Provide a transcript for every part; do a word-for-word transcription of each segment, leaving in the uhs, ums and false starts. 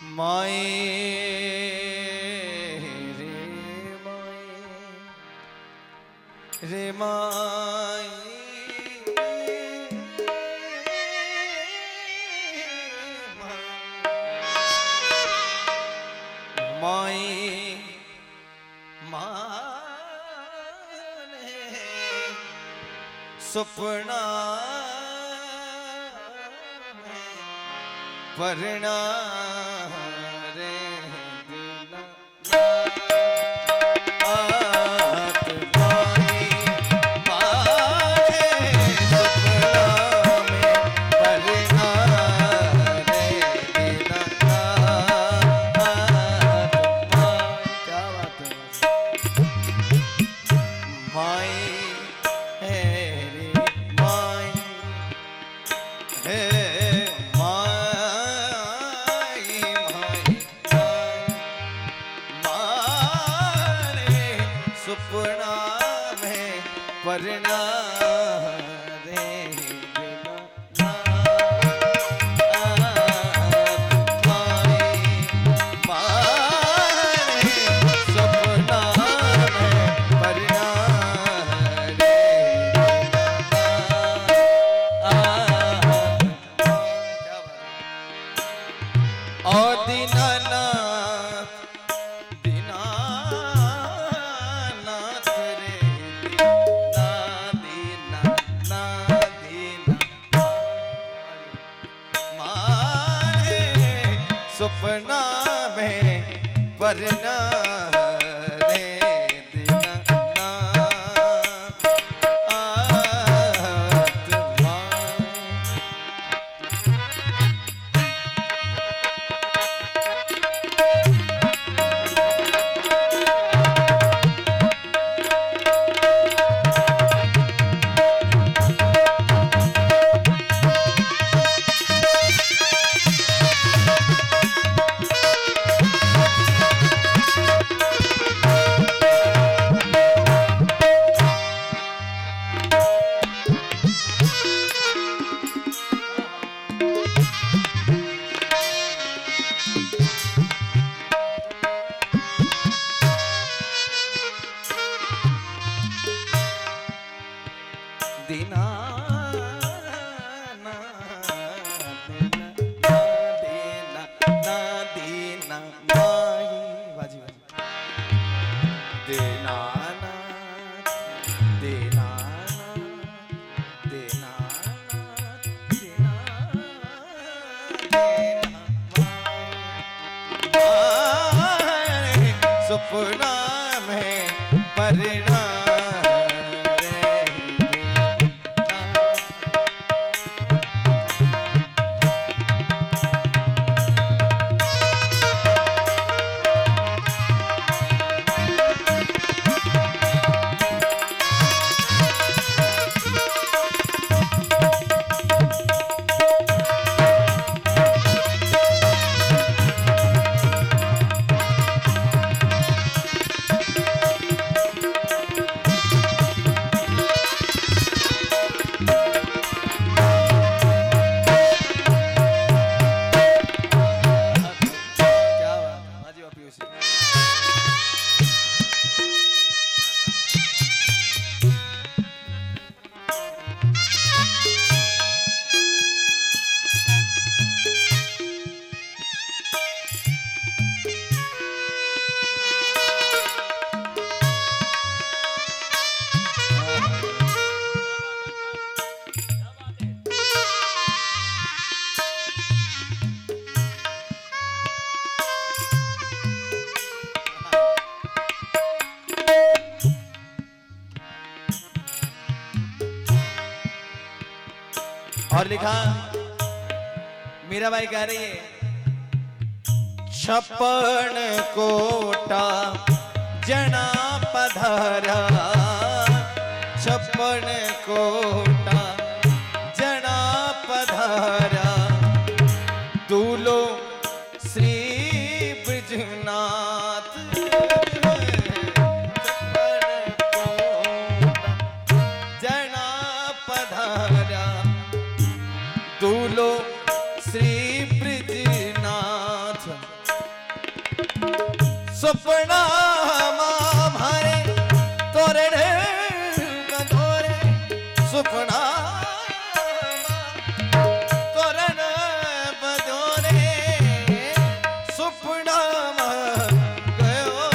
माए रे माए रे माए माए माने सपना परना रे दिला आत माई मारे सपना में परना रे दिला आत माई। क्या बात है माई है रे माई है सपना में परना रे दिला माए मारे सपना में परना रे दिला। ओ दीनानाथ दीनानाथ रे दीना दीना ना दीना मारे सपना में परना रे दिला ना आत माए। दीना ना दीना ना दीना माई बाजी बाजी दीना ना दीना दीना दीना माई सपना में परना और लिखा मीराबाई कह रही है छप्पन कोटा जना पधारा छप्पन कोटा जना पधारा दूलो श्री ब्रजनाथ जना पधारा दूलो श्री ब्रजनाथ सपना मारे तोरण बंधोरे सपना तोरण बंधोरे सपना गयो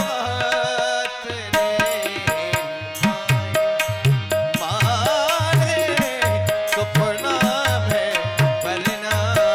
मारे सपना में बलना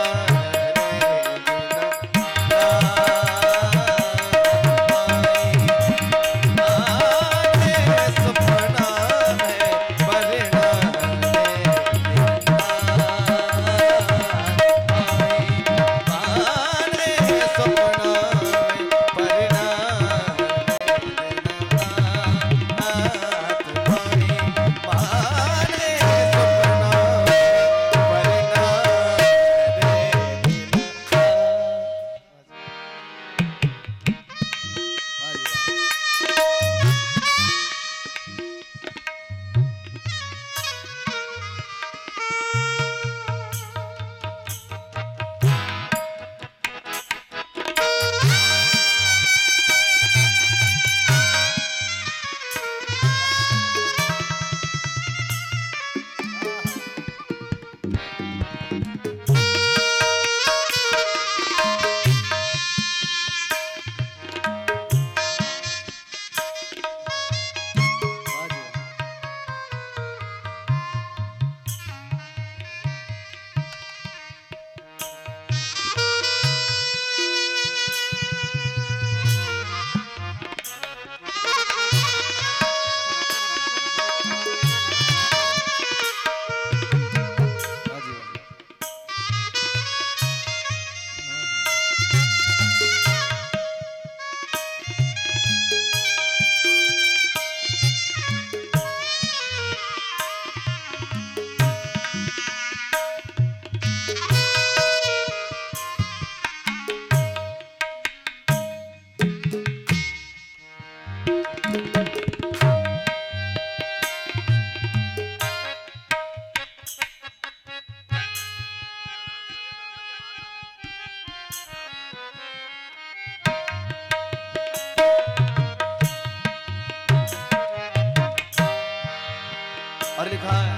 और लिखा है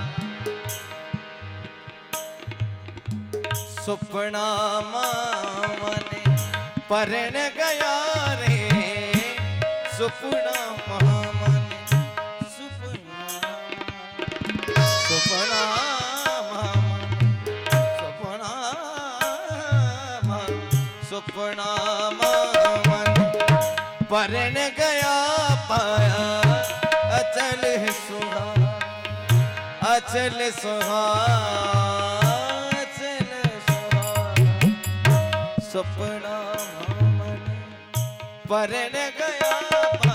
सुपना मामने परण गया रे सुपना मामने सुपना सुपना मामने सुपना सुपना मामने परण गया पाया अचल सुहा अचल सुहा अचल सुहा सपना मन परण गया।